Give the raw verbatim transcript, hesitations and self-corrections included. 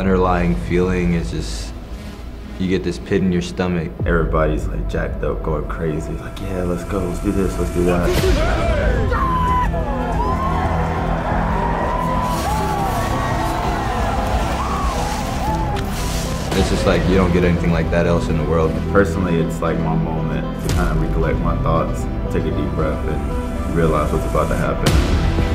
underlying feeling is just, you get this pit in your stomach. Everybody's like jacked up, going crazy. Like, yeah, let's go, let's do this, let's do that. It's just like you don't get anything like that else in the world. Personally, it's like my moment to kind of recollect my thoughts, take a deep breath, and realize what's about to happen.